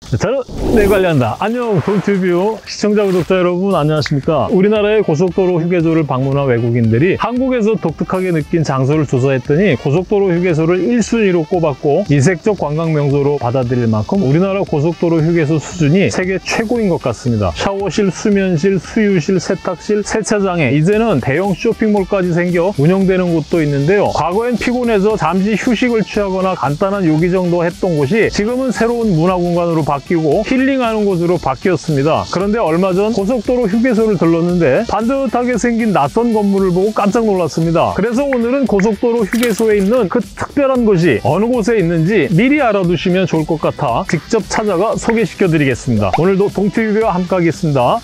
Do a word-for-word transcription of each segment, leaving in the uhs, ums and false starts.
저는 내 관리한다. 안녕 동튜뷰 시청자 구독자 여러분 안녕하십니까. 우리나라의 고속도로 휴게소를 방문한 외국인들이 한국에서 독특하게 느낀 장소를 조사했더니 고속도로 휴게소를 일 순위로 꼽았고 이색적 관광 명소로 받아들일 만큼 우리나라 고속도로 휴게소 수준이 세계 최고인 것 같습니다. 샤워실, 수면실, 수유실, 세탁실, 세차장에 이제는 대형 쇼핑몰까지 생겨 운영되는 곳도 있는데요. 과거엔 피곤해서 잠시 휴식을 취하거나 간단한 요기 정도 했던 곳이 지금은 새로운 문화공간으로 바뀌고 힐링하는 곳으로 바뀌었습니다. 그런데 얼마 전 고속도로 휴게소를 들렀는데 반듯하게 생긴 낯선 건물을 보고 깜짝 놀랐습니다. 그래서 오늘은 고속도로 휴게소에 있는 그 특별한 곳이 어느 곳에 있는지 미리 알아두시면 좋을 것 같아 직접 찾아가 소개시켜 드리겠습니다. 오늘도 동티비와 함께 하겠습니다.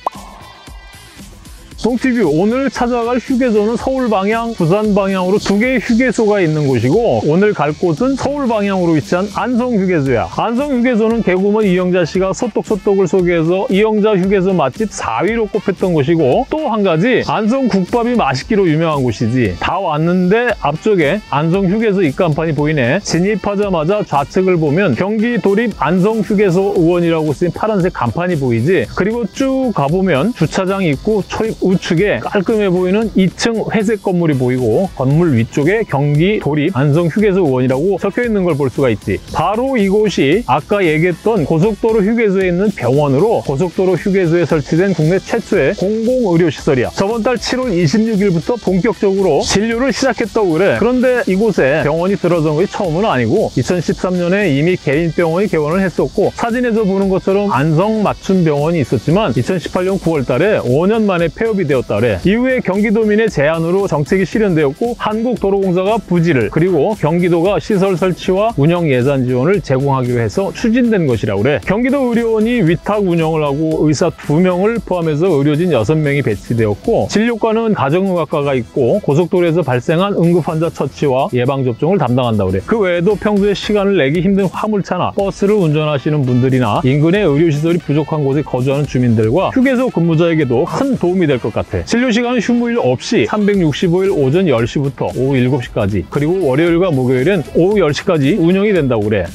동티뷰 오늘 찾아갈 휴게소는 서울 방향, 부산 방향으로 두 개의 휴게소가 있는 곳이고 오늘 갈 곳은 서울 방향으로 위치한 안성 휴게소야. 안성 휴게소는 개구먼 이영자 씨가 소떡소떡을 소개해서 이영자 휴게소 맛집 사 위로 꼽혔던 곳이고 또 한 가지 안성 국밥이 맛있기로 유명한 곳이지. 다 왔는데 앞쪽에 안성 휴게소 입간판이 보이네. 진입하자마자 좌측을 보면 경기 도립 안성 휴게소 의원이라고 쓰인 파란색 간판이 보이지. 그리고 쭉 가보면 주차장이 있고 초입 우측에 깔끔해 보이는 이 층 회색 건물이 보이고 건물 위쪽에 경기 도립 안성 휴게소 의원이라고 적혀 있는 걸 볼 수가 있지. 바로 이곳이 아까 얘기했던 고속도로 휴게소에 있는 병원으로 고속도로 휴게소에 설치된 국내 최초의 공공의료시설이야. 저번 달 칠월 이십육일부터 본격적으로 진료를 시작했다고 그래. 그런데 이곳에 병원이 들어선 것이 처음은 아니고 이천십삼 년에 이미 개인 병원이 개원을 했었고 사진에서 보는 것처럼 안성 맞춤병원이 있었지만 이천십팔 년 구월 달에 오 년 만에 폐업이 되었다 그래. 이후에 경기도민의 제안으로 정책이 실현되었고 한국도로공사가 부지를 그리고 경기도가 시설 설치와 운영 예산 지원을 제공하기로 해서 추진된 것이라고 그래. 경기도 의료원이 위탁 운영을 하고 의사 두 명을 포함해서 의료진 여섯 명이 배치되었고 진료과는 가정의학과가 있고 고속도로에서 발생한 응급환자 처치와 예방접종을 담당한다고 그래. 그 외에도 평소에 시간을 내기 힘든 화물차나 버스를 운전하시는 분들이나 인근의 의료시설이 부족한 곳에 거주하는 주민들과 휴게소 근무자에게도 큰 도움이 될 것 같아. 진료시간은 휴무일 없이 삼백육십오 일 오전 열 시부터 오후 일곱 시까지 그리고 월요일과 목요일은 오후 열 시까지 운영이 된다고 그래.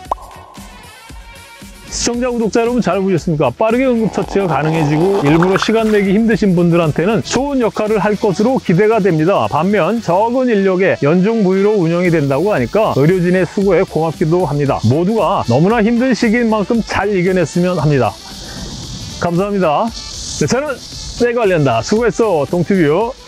시청자, 구독자 여러분 잘 보셨습니까? 빠르게 응급처치가 가능해지고 일부러 시간 내기 힘드신 분들한테는 좋은 역할을 할 것으로 기대가 됩니다. 반면 적은 인력에 연중 무휴로 운영이 된다고 하니까 의료진의 수고에 고맙기도 합니다. 모두가 너무나 힘든 시기인 만큼 잘 이겨냈으면 합니다. 감사합니다. 네, 저는 내 관리한다. 수고했어, 동티뷰.